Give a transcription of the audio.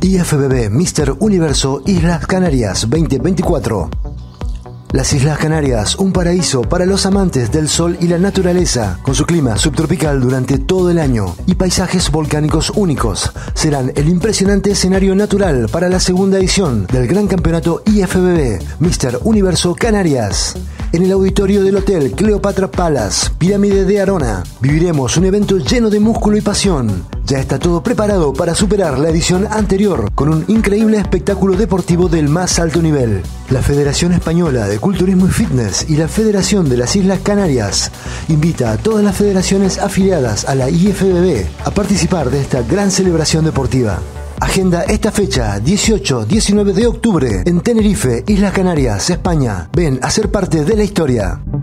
IFBB Mr. Universo Islas Canarias 2024. Las Islas Canarias, un paraíso para los amantes del sol y la naturaleza, con su clima subtropical durante todo el año y paisajes volcánicos únicos, serán el impresionante escenario natural para la segunda edición del Gran Campeonato IFBB Mr. Universo Canarias. En el auditorio del Hotel Cleopatra Palace, Pirámide de Arona, viviremos un evento lleno de músculo y pasión. Ya está todo preparado para superar la edición anterior con un increíble espectáculo deportivo del más alto nivel. La Federación Española de Culturismo y Fitness y la Federación de las Islas Canarias invita a todas las federaciones afiliadas a la IFBB a participar de esta gran celebración deportiva. Agenda esta fecha, 18-19 de octubre, en Tenerife, Islas Canarias, España. Ven a ser parte de la historia.